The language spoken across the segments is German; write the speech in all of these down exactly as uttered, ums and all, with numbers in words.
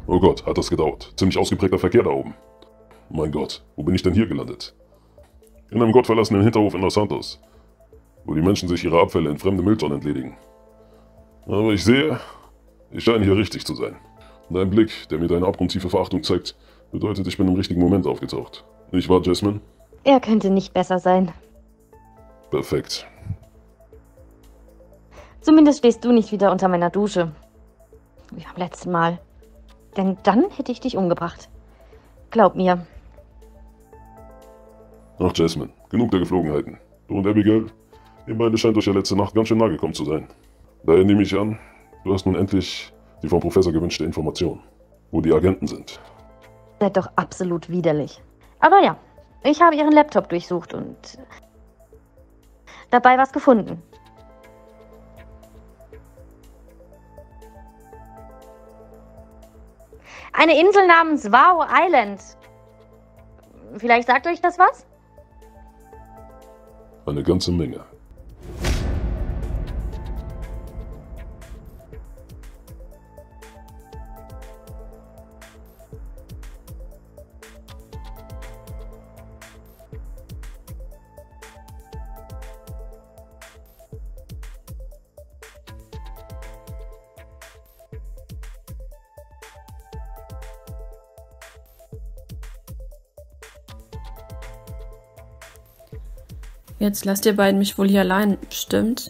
Oh Gott, hat das gedauert. Ziemlich ausgeprägter Verkehr da oben. Mein Gott, wo bin ich denn hier gelandet? In einem gottverlassenen Hinterhof in Los Santos, wo die Menschen sich ihre Abfälle in fremde Mülltonnen entledigen. Aber ich sehe, ich scheine hier richtig zu sein. Dein Blick, der mir deine abgrundtiefe Verachtung zeigt, bedeutet, ich bin im richtigen Moment aufgetaucht. Nicht wahr, Jasmine? Er könnte nicht besser sein. Perfekt. Zumindest stehst du nicht wieder unter meiner Dusche. Wie am letzten Mal. Denn dann hätte ich dich umgebracht. Glaub mir. Ach, Jasmine, genug der Geflogenheiten. Du und Abigail, ihr beide scheint euch ja letzte Nacht ganz schön nahe gekommen zu sein. Daher nehme ich an, du hast nun endlich die vom Professor gewünschte Information, wo die Agenten sind. Seid doch absolut widerlich. Aber ja, ich habe ihren Laptop durchsucht und dabei was gefunden. Eine Insel namens Wow Island. Vielleicht sagt euch das was? Eine ganze Menge. Jetzt lasst ihr beiden mich wohl hier allein, stimmt?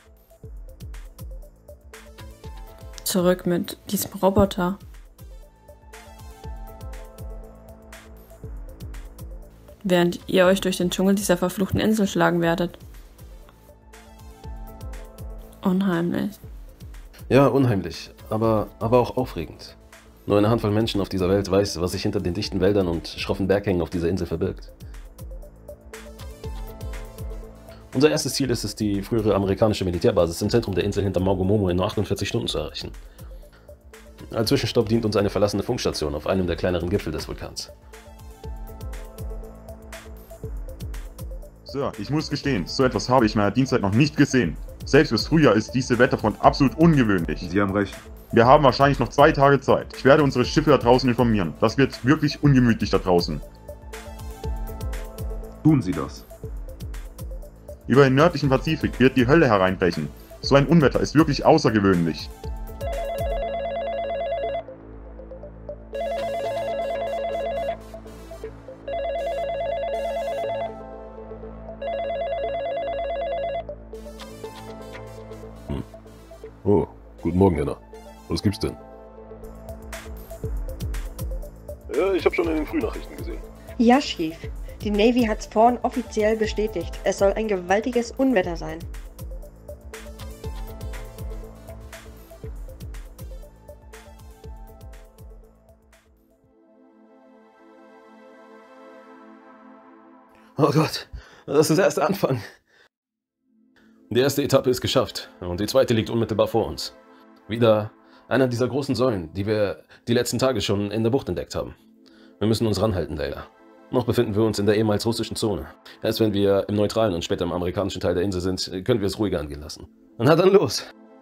Zurück mit diesem Roboter. Während ihr euch durch den Dschungel dieser verfluchten Insel schlagen werdet. Unheimlich. Ja, unheimlich, aber, aber auch aufregend. Nur eine Handvoll Menschen auf dieser Welt weiß, was sich hinter den dichten Wäldern und schroffen Berghängen auf dieser Insel verbirgt. Unser erstes Ziel ist es, die frühere amerikanische Militärbasis im Zentrum der Insel hinter Magomomo in nur achtundvierzig Stunden zu erreichen. Als Zwischenstopp dient uns eine verlassene Funkstation auf einem der kleineren Gipfel des Vulkans. Sir, ich muss gestehen, so etwas habe ich meiner Dienstzeit noch nicht gesehen. Selbst fürs Frühjahr ist diese Wetterfront absolut ungewöhnlich. Sie haben recht. Wir haben wahrscheinlich noch zwei Tage Zeit. Ich werde unsere Schiffe da draußen informieren. Das wird wirklich ungemütlich da draußen. Tun Sie das. Über den nördlichen Pazifik wird die Hölle hereinbrechen. So ein Unwetter ist wirklich außergewöhnlich. Hm. Oh, guten Morgen, Henna. Was gibt's denn? Ja, ich habe schon in den Frühnachrichten gesehen. Ja, Chief. Die Navy hat's vorhin offiziell bestätigt. Es soll ein gewaltiges Unwetter sein. Oh Gott, das ist erst der Anfang. Die erste Etappe ist geschafft und die zweite liegt unmittelbar vor uns. Wieder einer dieser großen Säulen, die wir die letzten Tage schon in der Bucht entdeckt haben. Wir müssen uns ranhalten, Layla. Noch befinden wir uns in der ehemals russischen Zone. Erst wenn wir im neutralen und später im amerikanischen Teil der Insel sind, können wir es ruhiger angehen lassen. Und na dann los!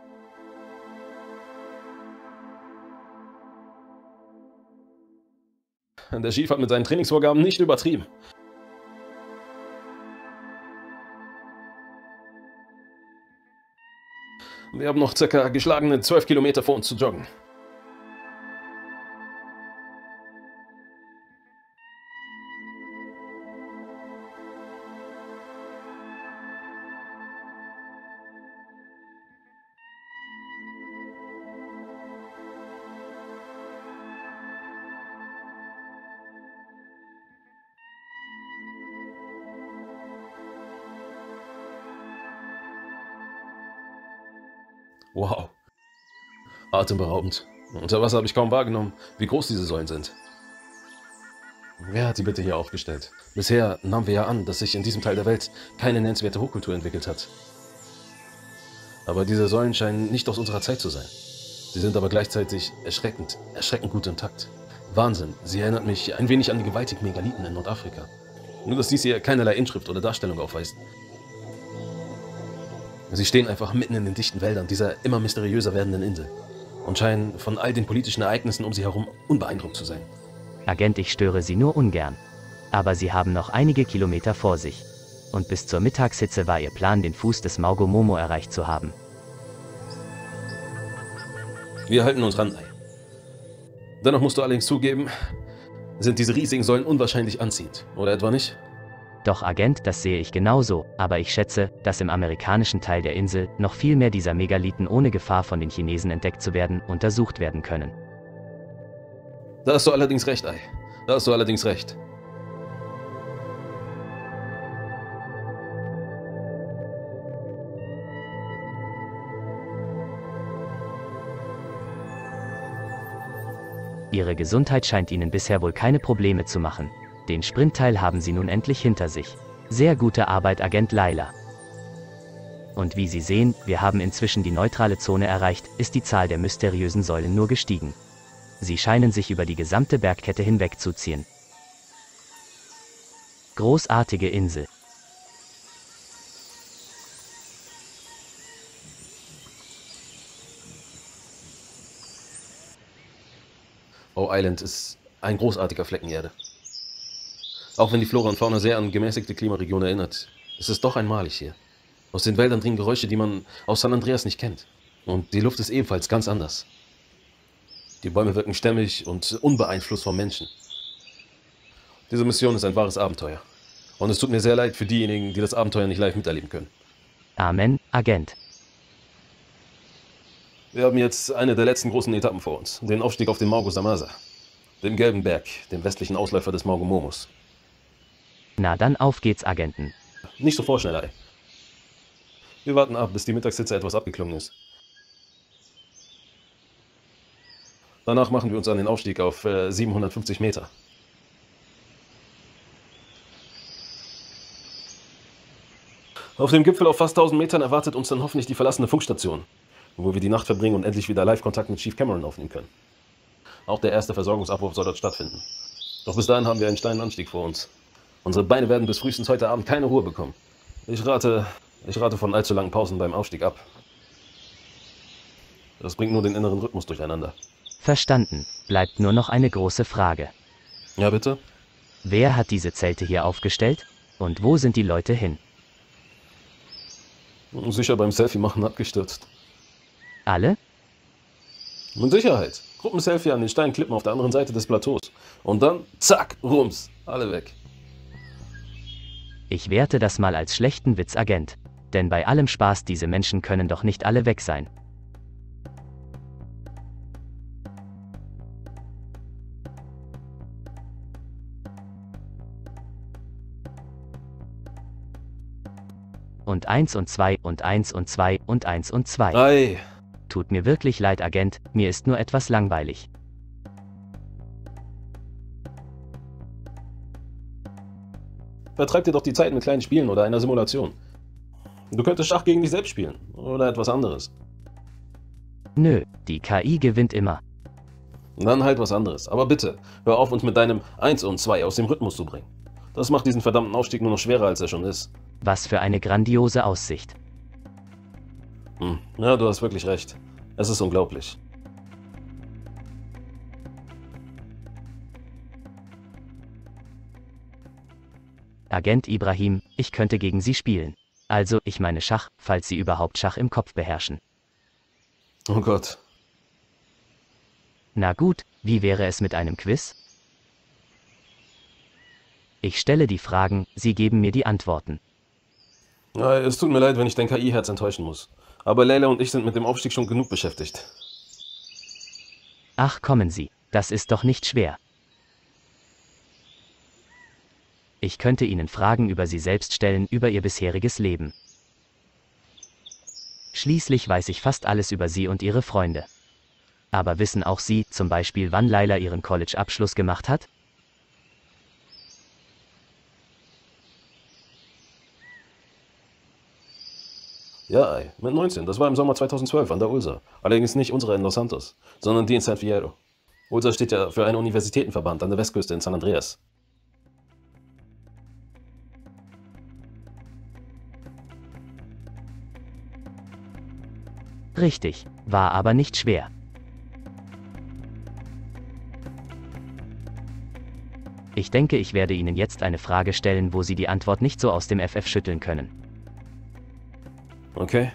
Der Chief hat mit seinen Trainingsvorgaben nicht übertrieben. Wir haben noch circa geschlagene zwölf Kilometer vor uns zu joggen. Wow. Atemberaubend. Unter Wasser habe ich kaum wahrgenommen, wie groß diese Säulen sind. Wer hat die bitte hier aufgestellt? Bisher nahmen wir ja an, dass sich in diesem Teil der Welt keine nennenswerte Hochkultur entwickelt hat. Aber diese Säulen scheinen nicht aus unserer Zeit zu sein. Sie sind aber gleichzeitig erschreckend, erschreckend gut intakt. Wahnsinn, sie erinnert mich ein wenig an die gewaltigen Megalithen in Nordafrika. Nur dass dies hier keinerlei Inschrift oder Darstellung aufweist. Sie stehen einfach mitten in den dichten Wäldern dieser immer mysteriöser werdenden Insel. und scheinen von all den politischen Ereignissen um sie herum unbeeindruckt zu sein. Agent, ich störe Sie nur ungern. Aber Sie haben noch einige Kilometer vor sich. Und bis zur Mittagshitze war Ihr Plan, den Fuß des Maugo Momo erreicht zu haben. Wir halten uns ran, Ei. Dennoch musst du allerdings zugeben, sind diese riesigen Säulen unwahrscheinlich anziehend, oder etwa nicht? Doch Agent, das sehe ich genauso, aber ich schätze, dass im amerikanischen Teil der Insel noch viel mehr dieser Megalithen ohne Gefahr von den Chinesen entdeckt zu werden, untersucht werden können. Da hast du allerdings recht, Ei. Da hast du allerdings recht. Ihre Gesundheit scheint Ihnen bisher wohl keine Probleme zu machen. Den Sprintteil haben Sie nun endlich hinter sich. Sehr gute Arbeit, Agent Layla. Und wie Sie sehen, wir haben inzwischen die neutrale Zone erreicht, ist die Zahl der mysteriösen Säulen nur gestiegen. Sie scheinen sich über die gesamte Bergkette hinwegzuziehen. Großartige Insel. Oh Island ist ein großartiger Flecken Erde. Auch wenn die Flora und Fauna sehr an gemäßigte Klimaregionen erinnert, ist es doch einmalig hier. Aus den Wäldern dringen Geräusche, die man aus San Andreas nicht kennt. Und die Luft ist ebenfalls ganz anders. Die Bäume wirken stämmig und unbeeinflusst vom Menschen. Diese Mission ist ein wahres Abenteuer. Und es tut mir sehr leid für diejenigen, die das Abenteuer nicht live miterleben können. Amen, Agent. Wir haben jetzt eine der letzten großen Etappen vor uns. Den Aufstieg auf den Maugo Samasa. Dem gelben Berg, dem westlichen Ausläufer des Maugo Momos. Na dann auf geht's, Agenten. Nicht so vorschnell, Ei. Wir warten ab, bis die Mittagshitze etwas abgeklungen ist. Danach machen wir uns an den Aufstieg auf äh, siebenhundertfünfzig Meter. Auf dem Gipfel auf fast tausend Metern erwartet uns dann hoffentlich die verlassene Funkstation, wo wir die Nacht verbringen und endlich wieder Live-Kontakt mit Chief Cameron aufnehmen können. Auch der erste Versorgungsabruf soll dort stattfinden. Doch bis dahin haben wir einen steilen Anstieg vor uns. Unsere Beine werden bis frühestens heute Abend keine Ruhe bekommen. Ich rate, ich rate von allzu langen Pausen beim Aufstieg ab. Das bringt nur den inneren Rhythmus durcheinander. Verstanden. Bleibt nur noch eine große Frage. Ja, bitte? Wer hat diese Zelte hier aufgestellt? Und wo sind die Leute hin? Sicher beim Selfie-Machen abgestürzt. Alle? Mit Sicherheit. Gruppenselfie an den Steinklippen auf der anderen Seite des Plateaus. Und dann, zack, rums, alle weg. Ich werte das mal als schlechten Witz, Agent. Denn bei allem Spaß, diese Menschen können doch nicht alle weg sein. Und eins und zwei und eins und zwei und eins und zwei. Ei. Tut mir wirklich leid, Agent, mir ist nur etwas langweilig. Vertreib dir doch die Zeit mit kleinen Spielen oder einer Simulation. Du könntest Schach gegen dich selbst spielen. Oder etwas anderes. Nö, die K I gewinnt immer. Dann halt was anderes. Aber bitte, hör auf, uns mit deinem eins und zwei aus dem Rhythmus zu bringen. Das macht diesen verdammten Aufstieg nur noch schwerer, als er schon ist. Was für eine grandiose Aussicht. Hm. Ja, du hast wirklich recht. Es ist unglaublich. Agent Ibrahim, ich könnte gegen Sie spielen. Also, ich meine Schach, falls Sie überhaupt Schach im Kopf beherrschen. Oh Gott. Na gut, wie wäre es mit einem Quiz? Ich stelle die Fragen, Sie geben mir die Antworten. Ja, es tut mir leid, wenn ich dein K I-Herz enttäuschen muss. Aber Layla und ich sind mit dem Aufstieg schon genug beschäftigt. Ach, kommen Sie, das ist doch nicht schwer. Ich könnte Ihnen Fragen über Sie selbst stellen, über Ihr bisheriges Leben. Schließlich weiß ich fast alles über Sie und Ihre Freunde. Aber wissen auch Sie, zum Beispiel, wann Layla ihren College-Abschluss gemacht hat? Ja, ey, mit neunzehn. Das war im Sommer zweitausendzwölf an der U L S A. Allerdings nicht unsere in Los Santos, sondern die in San Fierro. U L S A steht ja für einen Universitätenverband an der Westküste in San Andreas. Richtig, war aber nicht schwer. Ich denke, ich werde Ihnen jetzt eine Frage stellen, wo Sie die Antwort nicht so aus dem F F schütteln können. Okay.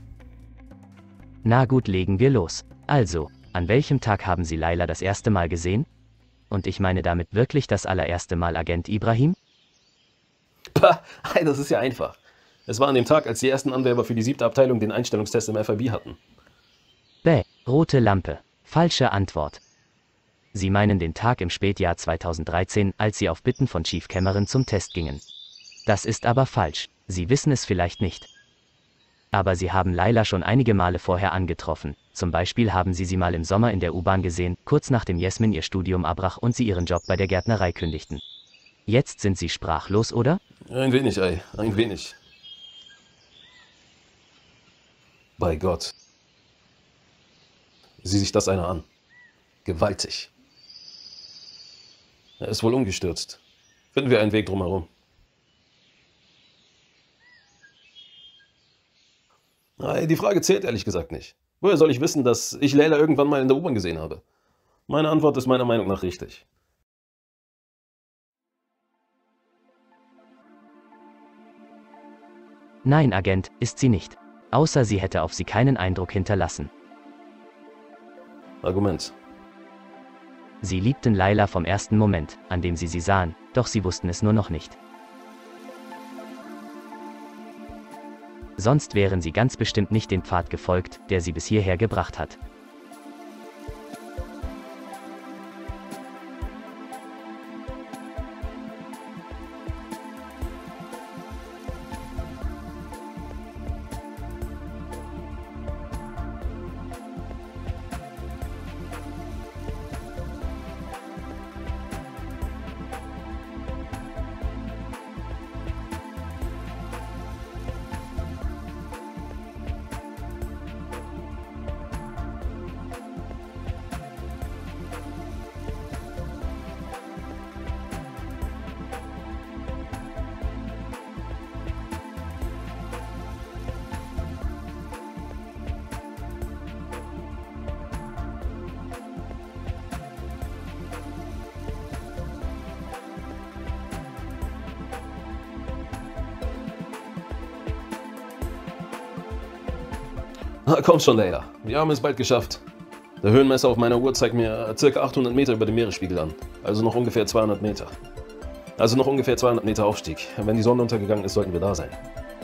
Na gut, legen wir los. Also, an welchem Tag haben Sie Layla das erste Mal gesehen? Und ich meine damit wirklich das allererste Mal Agent Ibrahim? Pah, das ist ja einfach. Es war an dem Tag, als die ersten Anwerber für die siebte Abteilung den Einstellungstest im F I B hatten. Bäh, rote Lampe. Falsche Antwort. Sie meinen den Tag im Spätjahr zweitausenddreizehn, als Sie auf Bitten von Chief Cameron zum Test gingen. Das ist aber falsch. Sie wissen es vielleicht nicht. Aber Sie haben Layla schon einige Male vorher angetroffen. Zum Beispiel haben Sie sie mal im Sommer in der U-Bahn gesehen, kurz nachdem Jasmin ihr Studium abbrach und sie ihren Job bei der Gärtnerei kündigten. Jetzt sind Sie sprachlos, oder? Ein wenig, ey. Ein wenig. Bei Gott. Sieh sich das einer an. Gewaltig. Er ist wohl umgestürzt. Finden wir einen Weg drumherum. Die Frage zählt ehrlich gesagt nicht. Woher soll ich wissen, dass ich Layla irgendwann mal in der U-Bahn gesehen habe? Meine Antwort ist meiner Meinung nach richtig. Nein, Agent, ist sie nicht. Außer sie hätte auf Sie keinen Eindruck hinterlassen. Argument. Sie liebten Layla vom ersten Moment, an dem Sie sie sahen, doch Sie wussten es nur noch nicht. Sonst wären Sie ganz bestimmt nicht den Pfad gefolgt, der Sie bis hierher gebracht hat. Na komm schon, Layla. Wir haben es bald geschafft. Der Höhenmesser auf meiner Uhr zeigt mir ca. achthundert Meter über dem Meeresspiegel an. Also noch ungefähr zweihundert Meter. Also noch ungefähr zweihundert Meter Aufstieg. Wenn die Sonne untergegangen ist, sollten wir da sein.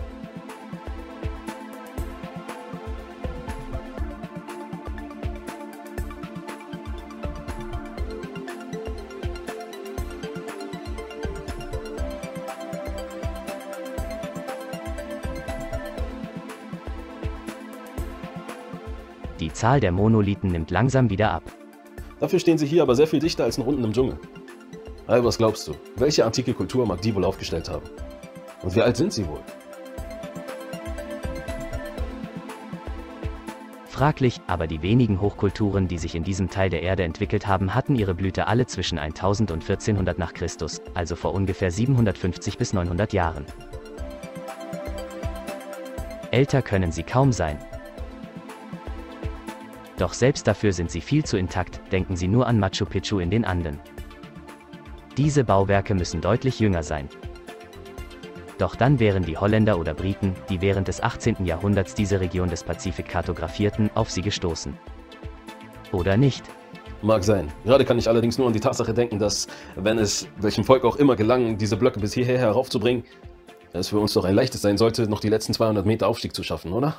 Die Zahl der Monolithen nimmt langsam wieder ab. Dafür stehen sie hier aber sehr viel dichter als unten im Dschungel. Hey, was glaubst du? Welche antike Kultur mag die wohl aufgestellt haben? Und wie alt sind sie wohl? Fraglich, aber die wenigen Hochkulturen, die sich in diesem Teil der Erde entwickelt haben, hatten ihre Blüte alle zwischen eintausend und vierzehnhundert nach Christus, also vor ungefähr siebenhundertfünfzig bis neunhundert Jahren. Älter können sie kaum sein. Doch selbst dafür sind sie viel zu intakt, denken Sie nur an Machu Picchu in den Anden. Diese Bauwerke müssen deutlich jünger sein. Doch dann wären die Holländer oder Briten, die während des achtzehnten Jahrhunderts diese Region des Pazifik kartografierten, auf sie gestoßen. Oder nicht? Mag sein. Gerade kann ich allerdings nur an die Tatsache denken, dass, wenn es welchem Volk auch immer gelang, diese Blöcke bis hierher heraufzubringen, es für uns doch ein leichtes sein sollte, noch die letzten zweihundert Meter Aufstieg zu schaffen, oder?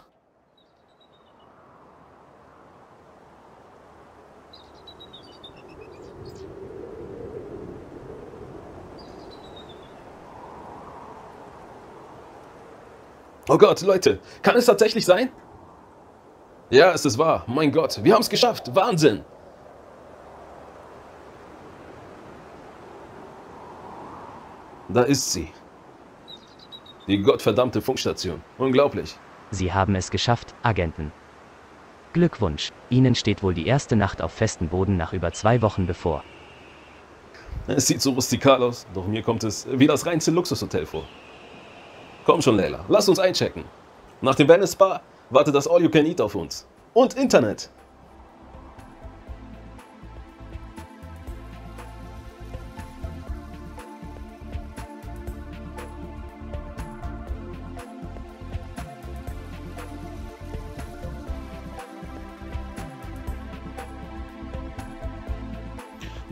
Oh Gott, Leute, kann es tatsächlich sein? Ja, es ist wahr. Mein Gott, wir haben es geschafft. Wahnsinn! Da ist sie. Die gottverdammte Funkstation. Unglaublich. Sie haben es geschafft, Agenten. Glückwunsch, Ihnen steht wohl die erste Nacht auf festem Boden nach über zwei Wochen bevor. Es sieht so rustikal aus, doch mir kommt es wie das reinste Luxushotel vor. Komm schon, Layla, lass uns einchecken. Nach dem Venice Spa wartet das All You Can Eat auf uns. Und Internet.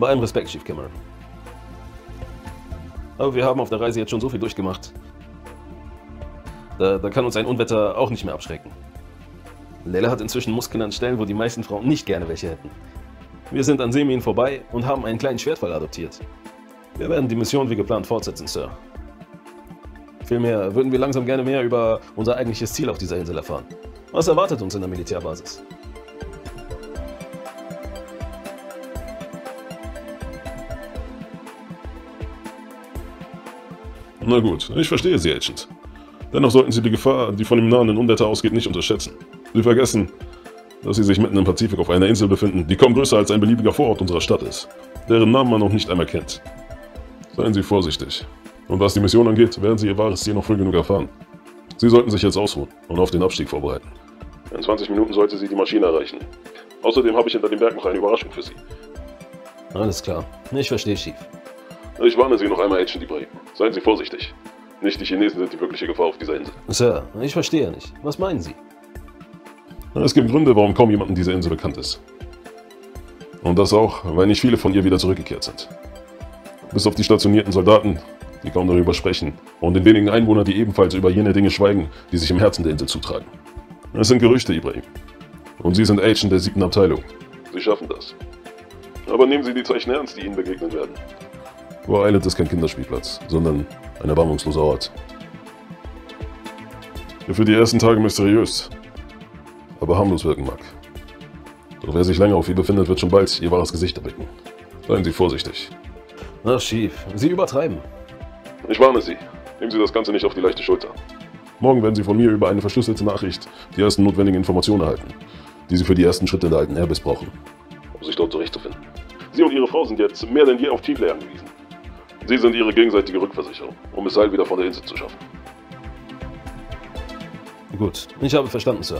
Bei allem Respekt, Chief Cameron. Aber wir haben auf der Reise jetzt schon so viel durchgemacht. Da, da kann uns ein Unwetter auch nicht mehr abschrecken. Layla hat inzwischen Muskeln an Stellen, wo die meisten Frauen nicht gerne welche hätten. Wir sind an Semin vorbei und haben einen kleinen Schwertfall adoptiert. Wir werden die Mission wie geplant fortsetzen, Sir. Vielmehr würden wir langsam gerne mehr über unser eigentliches Ziel auf dieser Insel erfahren. Was erwartet uns in der Militärbasis? Na gut, ich verstehe Sie, Agent. Dennoch sollten Sie die Gefahr, die von dem nahenden Unwetter ausgeht, nicht unterschätzen. Sie vergessen, dass Sie sich mitten im Pazifik auf einer Insel befinden, die kaum größer als ein beliebiger Vorort unserer Stadt ist, deren Namen man noch nicht einmal kennt. Seien Sie vorsichtig. Und was die Mission angeht, werden Sie Ihr wahres Ziel noch früh genug erfahren. Sie sollten sich jetzt ausruhen und auf den Abstieg vorbereiten. In zwanzig Minuten sollte Sie die Maschine erreichen. Außerdem habe ich hinter dem Berg noch eine Überraschung für Sie. Alles klar. Ich verstehe, Chief. Ich warne Sie noch einmal, Agent Ibrahim. Seien Sie vorsichtig. Nicht die Chinesen sind die wirkliche Gefahr auf dieser Insel. Sir, ich verstehe nicht. Was meinen Sie? Es gibt Gründe, warum kaum jemandem diese Insel bekannt ist. Und das auch, weil nicht viele von ihr wieder zurückgekehrt sind. Bis auf die stationierten Soldaten, die kaum darüber sprechen, und den wenigen Einwohner, die ebenfalls über jene Dinge schweigen, die sich im Herzen der Insel zutragen. Es sind Gerüchte, Ibrahim. Und Sie sind Agent der siebten Abteilung. Sie schaffen das. Aber nehmen Sie die Zeichen ernst, die Ihnen begegnen werden. War Island ist kein Kinderspielplatz, sondern ein erbarmungsloser Ort. Der für die ersten Tage mysteriös, aber harmlos wirken mag. Doch wer sich länger auf ihr befindet, wird schon bald ihr wahres Gesicht erblicken. Seien Sie vorsichtig. Ach, Chief, Sie übertreiben. Ich warne Sie. Nehmen Sie das Ganze nicht auf die leichte Schulter. Morgen werden Sie von mir über eine verschlüsselte Nachricht die ersten notwendigen Informationen erhalten, die Sie für die ersten Schritte in der alten Airbase brauchen, um sich dort zurechtzufinden. Sie und Ihre Frau sind jetzt mehr denn je auf Teamplay angewiesen. Sie sind Ihre gegenseitige Rückversicherung, um es heil wieder von der Insel zu schaffen. Gut, ich habe verstanden, Sir.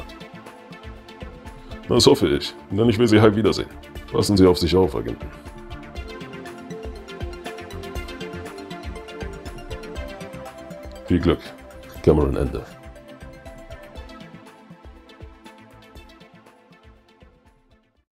Das hoffe ich, denn ich will Sie heil wiedersehen. Passen Sie auf sich auf, Agenten. Viel Glück. Cameron Ende.